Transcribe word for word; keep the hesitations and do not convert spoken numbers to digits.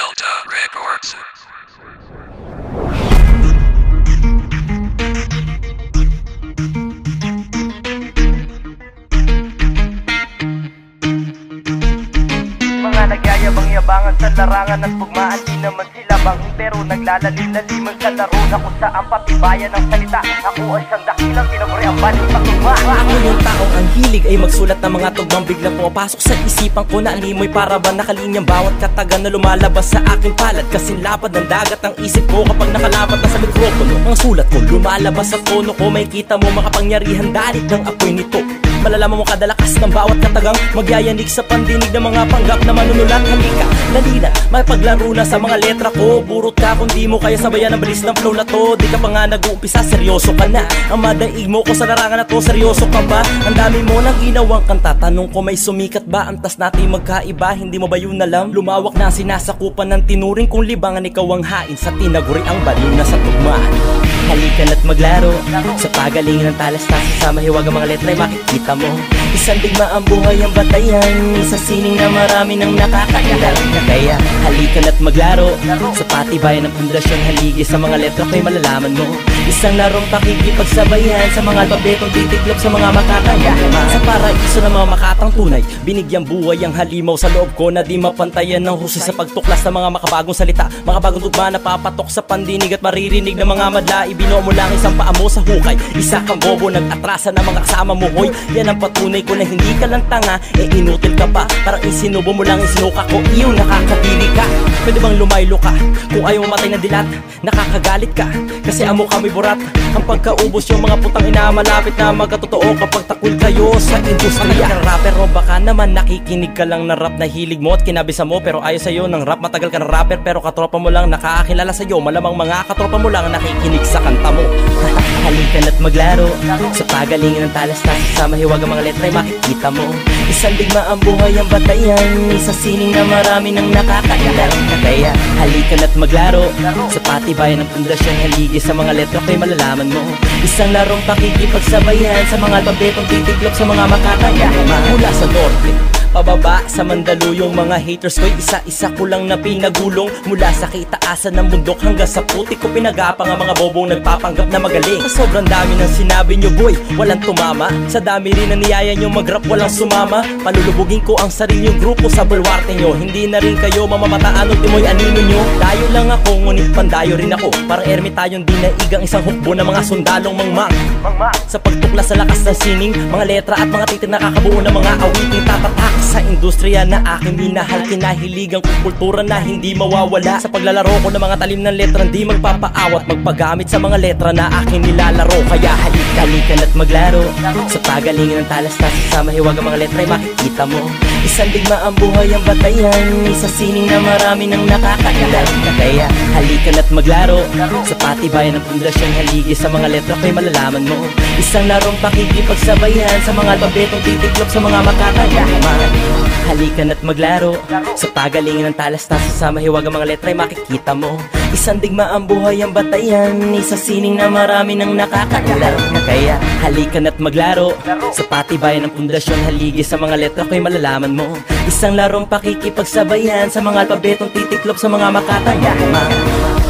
Delta Records. Mga nagyayabang-yabangan sa larangan at tugmaan, di naman sila bangin pero naglalalim-laliman sa laro na kung saan patibayan ng salita. Ako ay siyang dakilang tinaguri ang balik sa tugma. Ako yung taong ang hilig ay magsulat ng mga tugmang biglang pumapasok sa isipan ko na animoy para ba nakalinyang bawat katagan na lumalabas sa aking palad. Kasing lapad ng dagat ang isip ko kapag nakalapat na sa mikropono. Ang sulat ko lumalabas sa tono ko, may kita mo makapangyarihan dalit ng apoy nito. Malalaman mo kadalakas ng bawat katagang magyayanig sa pandinig ng mga panggap na manunulat. Halika, dalilan, mapaglaro na sa mga letra ko. Burot ka kung di mo kaya sabayan ang balis ng flow na to. Di ka pa nga nag-uumpisa, seryoso ka na. Ang madaig mo ko sa larangan na to, seryoso ka ba? Ang dami mo nang ginawang kanta, tanong ko may sumikat ba? Antas natin magkaiba, hindi mo ba yun alam? Lumawak na sinasakupan ng tinuring kong libangan, ikaw ang hain sa tinaguri ang baliw na sa tugmaan. Halika na't maglaro sa pagalingan ng talas-talas, sa mahiwag ang mga letra ay makikita mo. Isang digma ang buhay ang batayan, sa sining na marami nang nakakailang na kaya. Halika na't maglaro sa patibayan ng pundasyon, haligi sa mga letra ko'y malalaman mo. Isang larong pakikipagsabayan sa mga alpabetong titiklop sa mga makakaya. Sa paraiso ng mga makatang tunay, binigyang buhay ang halimaw sa loob ko na di mapantayan ng husay sa pagtuklas ng mga makabagong salita. Makabagong tugma na papatok sa pandinig at maririnig ng mga madla. Ibino mo lang isang paa mo sa hukay, isa kang bobo, nag-atrasa ng mga kasama mo. Hoy, yan ang patunay ko na hindi ka lang tanga, eh inutil ka pa. Parang isinubo mo lang isinuka ko, iyo nakakadiri ka. Pwede bang lumaylo ka? Kung ayaw matay na dilat, nakakagalit ka kasi amo kami burat. Ang pagkaubos yung mga putang ina, malapit na magkatotoo kapag takul kayo sa industriya. Matagal ka rapper o baka naman nakikinig ka lang na rap na hilig mo at kinabisa mo pero ayaw sa'yo ng rap. Matagal ka na rapper pero katropa mo lang nakakakilala sa'yo. Malamang mga katropa mo lang nakikinig sa kanta mo. Halika na't maglaro sa pagalingan ng talas-talas, sa mahiwag ang mga letra ay makikita mo. Isang digma ang buhay ang batayan, sa sining na marami nang nakakailang na kaya. Halika na't maglaro sa patibayan ng pundasyon, haligi sa mga letra ko'y malalaman mo. Isang larong pakikipagsabayan sa mga alpabetong titiklop sa mga makakaya. Mula sa norte pababa sa Mandaluyong, mga haters ko'y isa-isa ko lang na pinagulong. Mula sa kitaasan ng bundok hanggang sa putik ko pinagapang ang mga bobong nagpapanggap na magaling. Sa sobrang dami ng sinabi nyo boy, walang tumama. Sa dami rin ng niyaya nyo mag-rap, walang sumama. Palulubugin ko ang sariling grupo sa bulwarte nyo. Hindi na rin kayo mamamataan o timoy anino nyo. Dayo lang ako, ngunit pandayo rin ako. Parang ermitayong di naigang isang hukbo ng mga sundalong mangmang. Sa pagtuklas sa lakas ng sining, mga letra at mga titik nakakabuo ng mga awiting tatatak sa industriya na aking minahal. Kinahiligang kultura na hindi mawawala. Sa paglalaro ko ng mga talim ng letra, hindi magpapaawat magpagamit sa mga letra na aking nilalaro. Kaya halika, halika na't maglaro sa pagalingan ng talas-talas, sa mahiwag ang mga letra ay makikita mo. Isang digma ang buhay ang batayan, sa sining na marami nang nakakailang na kaya. Halika na't maglaro sa patibayan ng pundasyon, haligi sa mga letra ko'y malalaman mo. Isang larong pakikipagsabayan sa mga alpabetong titiklop sa mga makakaya. Halika na't maglaro sa pagalingan ng talas-talas, sa mahiwag ang mga letra ay makikita mo. Isang digma ang buhay ang batayan, sa sining na marami nang nakakailang na kaya. Halika na't maglaro sa patibayan ng pundasyon, haligi sa mga letra ko'y malalaman mo. Isang larong pakikipagsabayan sa mga alpabetong titiklop sa mga makakaya.